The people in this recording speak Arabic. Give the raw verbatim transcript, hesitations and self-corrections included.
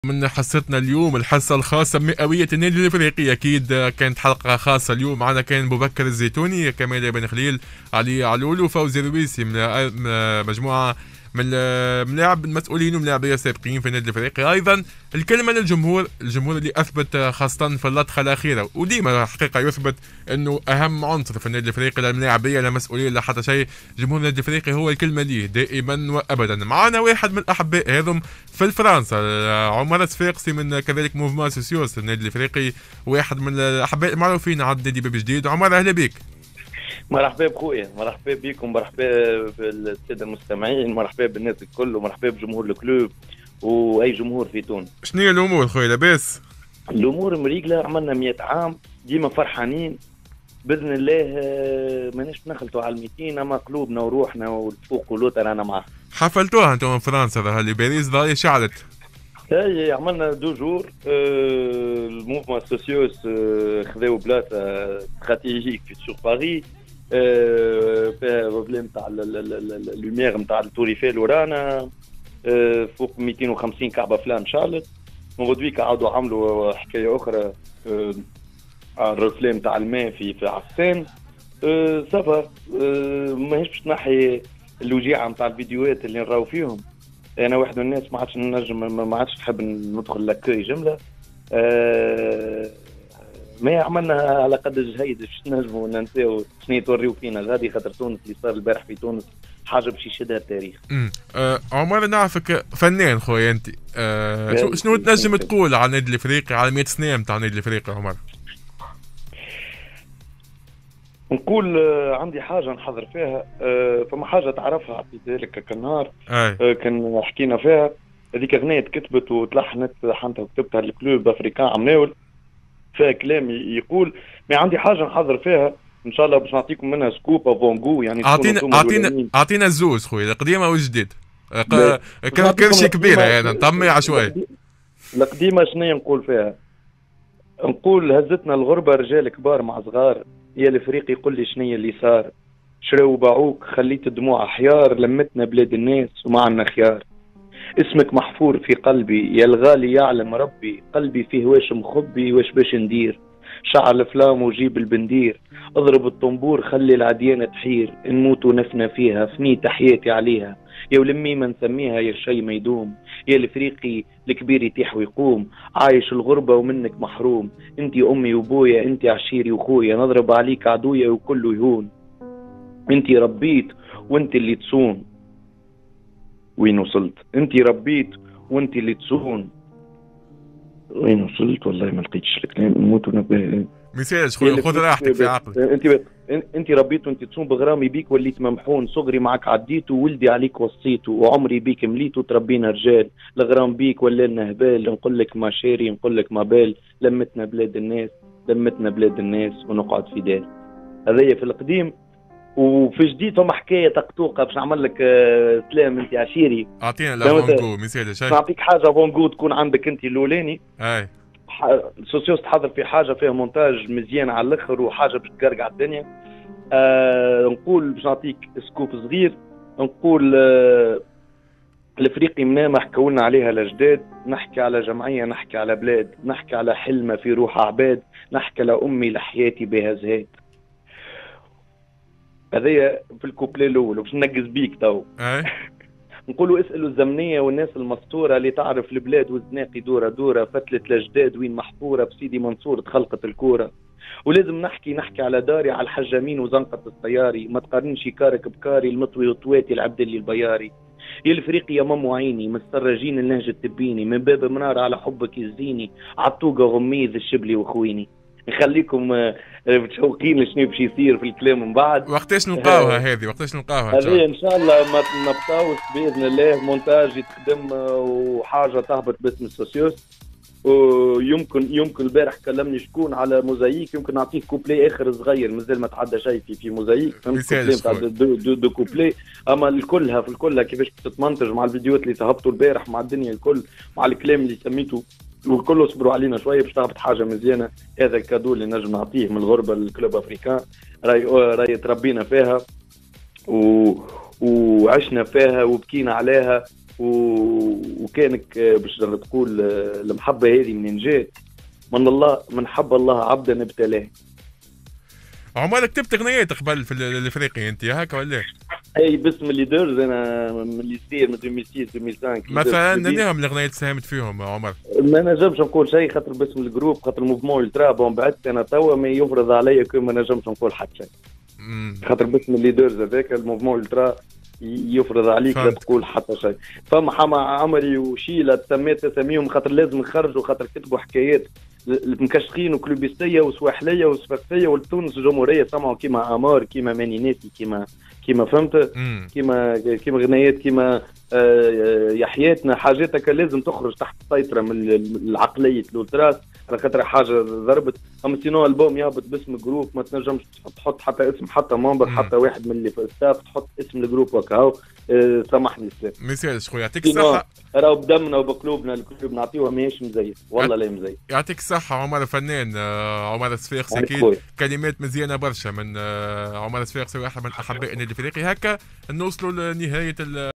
من حصتنا اليوم الحصة الخاصة بمئوية النادي الافريقي. اكيد كانت حلقة خاصة اليوم. معنا كان بوبكر الزيتوني، كمال بن خليل، علي علول، وفوزي الرويسي، من مجموعة من ملاعب المسؤولين وملاعبية سابقين في النادي الافريقي. ايضا الكلمة للجمهور، الجمهور اللي اثبت خاصة في اللطخة الاخيرة، وديما حقيقة يثبت انه اهم عنصر في النادي الافريقي، لا الملاعبية لا مسؤولين لا حتى شيء، جمهور النادي الافريقي هو الكلمة ليه دائما وابدا. معنا واحد من الاحباء هذم في فرنسا، عمر الصفاقسي من كذلك موفمون سوسيوس النادي الافريقي، واحد من الاحباء المعروفين على النادي باب جديد. عمر اهلا بك. مرحبا بخويا، مرحبا بكم، مرحبا بالساده المستمعين، مرحبا بالناس الكل، ومرحبا بجمهور الكلوب واي جمهور في تونس. شنو هي الامور خويا؟ لاباس؟ الامور مريقله، عملنا مئة عام، ديما فرحانين باذن الله. ماناش نخلطوا على الميتين، اما قلوبنا وروحنا والفوق والوتر رانا معاه. حفلتوها انتم من فرنسا ظهر لي، باريس ظهر شعلت. اي عملنا دو جور. آه الموفمون سوسيوس آه خذاو بلاصه استراتيجيك في سوق باريس، فيها بروبليم تاع اللوميير نتاع التوريفيل ورانا، آه فوق مئتين وخمسين كعبه فلان شارلت. مغدويك عاودوا عملوا حكايه اخرى آه على الرفلام تاع الماء في في عسان. آه سافا آه ماهيش باش تنحي الوجيعه نتاع الفيديوهات اللي نراو فيهم. انا واحد من الناس ما عادش نجم، ما عادش نحب ندخل لكاي جمله. آه ما عملنا على قد الجهيد باش نجموا ننساو شنو توريو فينا غادي، خاطر تونس اللي صار البارح في تونس حاجه باش يشدها التاريخ. امم آه عمر نعرفك فنان خويا انت. آه شو شنو تنجم تقول على النادي الافريقي، على مئة سنه نتاع النادي الافريقي عمر؟ نقول آه عندي حاجه نحضر فيها. آه فما حاجه تعرفها في ذلك كالنهار. آه كان حكينا فيها، هذيك اغنيه كتبت وتلحنت حنتها وكتبتها الكلوب افريكان عمناول، فيها كلام يقول ما عندي حاجه نحضر فيها ان شاء الله باش نعطيكم منها سكوب افونغو. يعني اعطينا اعطينا اعطينا الزوز خويا، القديمه والجديد. كرشي كبيره يعني نطمي عشوائي. القديمه شنو نقول فيها؟ نقول هزتنا الغربه رجال كبار مع صغار، يا الافريقي قل لي شنو اللي صار، شراو باعوك خليت الدموع حيار، لمتنا بلاد الناس وما عنا خيار، اسمك محفور في قلبي يا الغالي يعلم ربي، قلبي فيه واش مخبي واش باش ندير، شعل الفلام وجيب البندير، اضرب الطنبور خلي العديان تحير، نموت ونفنى فيها فنيت حياتي عليها، يا ولمي ما نسميها يا الشي ما يدوم، يا الافريقي الكبير يتيح ويقوم، عايش الغربة ومنك محروم، انتي امي وبويا انتي عشيري وخويا، نضرب عليك عدويا وكله يهون، انتي ربيت وانتي اللي تصون. وين وصلت؟ انتي ربيت وانتي اللي تصون. وين وصلت؟ والله ما لقيتش الكلام، نموت ونبه. مثال خويا خذ راحتك في عقلك. انت انت ربيت وانت تصوم، بغرامي بيك وليت ممحون، صغري معك عديت وولدي عليك وصيته، وعمري بيك مليت وتربينا رجال، الغرام بيك ولا لنا هبال، نقول لك ما شاري نقول لك ما بال، لمتنا بلاد الناس لمتنا بلاد الناس ونقعد في دار. هذايا في القديم. وفي جديد فما حكايه تقطوقه باش نعمل لك آه سلام انت عشيري. اعطينا لافونغو مثال شيء. نعطيك حاجه فونغو تكون عندك انت الاولاني. اي سوسيوس تحضر في حاجه فيها مونتاج مزيان على الاخر وحاجه باش تقرقع الدنيا. آه نقول باش نعطيك سكوب صغير، نقول آه الافريقي منامه حكوا لنا عليها الاجداد، نحكي على جمعيه نحكي على بلاد، نحكي على حلمه في روح عباد، نحكي لامي لحياتي بها زهاد. هذايا في الكوبلي الاول وباش ننقز بيك تو. نقولوا اسالوا الزمنيه والناس المسطوره اللي تعرف البلاد والزناقي دوره دوره، فتله الاجداد وين محفوره بسيدي منصور تخلقت الكوره، ولازم نحكي نحكي على داري على الحجامين وزنقه الطياري، ما تقارنش كارك بكاري المطوي وطواتي العبد اللي البياري، يا الافريقي يا مام عيني مسترجين النهج التبيني، من باب منار على حبك يزيني، عطوقه غميز الشبلي واخويني. نخليكم متشوقين لشنو باش يصير في الكلام من بعد. وقتاش نلقاوها هذه؟ وقتاش نلقاوها هذه ان شاء الله ما نبطاوش باذن الله، مونتاج يتخدم وحاجه تهبط باسم السوسيوس. ويمكن يمكن البارح كلمني شكون على موزايك، يمكن نعطيه كوبلي اخر صغير مازال ما تعدى شيء في في موزايك، فهمت دو, دو, دو كوبلي. اما الكلها في الكلها كيفاش تتمنتج مع الفيديوهات اللي تهبطوا البارح مع الدنيا الكل مع الكلام اللي سميته والكل، اصبروا علينا شويه باش تهبط حاجه مزيانه. هذا الكادو اللي نجم نعطيه من الغربه للكلوب افريكان، راي راي تربينا فيها و... وعشنا فيها وبكينا عليها وكانك باش تقول المحبه هذه منين جات؟ من الله، من حب الله عبدا ابتلاه. عمر كتبت اغنيات قبل في الافريقي انت هكا ولا؟ اي باسم الليدرز انا من اللي يصير من ألفين وستة ألفين وخمسة. مثلا ننهم الاغنيات ساهمت فيهم عمر؟ ما نجمش نقول شيء خاطر باسم الجروب، خاطر موفمون الترا بون بعدت انا توا ما يفرض عليا كي ما نجمش نقول حتى شيء. خاطر باسم الليدرز هذاك الموفمون الترا يفرض عليك لا تقول حتى شيء. فما حما عمري وشيله تسميت اساميهم خاطر لازم نخرجوا، خاطر كتبوا حكايات المكشخين وكلوبيستيه وسواحليه وصفاقسيه والتونس الجمهوريه سمعوا كيما امار كيما مانيناتي كيما كيما فهمت كيما كيما غنيات كيما يا حياتنا حاجاتك لازم تخرج تحت السيطره من العقليه الالتراس على خاطر حاجه ضربت. اما سينو البوم يهبط باسم الجروب ما تنجمش تحط حتى اسم حتى ممبر حتى واحد من اللي في الستاف تحط اسم الجروب وكاو. أه سامحني السلام ما يسالش خويا يعطيك الصحه. راهو بدمنا وبقلوبنا الكل نعطيوها ماهيش مزيف والله لا مزيف. يعطيك الصحه عمر فنان. عمر الصفاقسي اكيد كلمات مزيانه برشا من عمر الصفاقسي واحد من احبائنا الافريقي. هكا نوصلوا لنهايه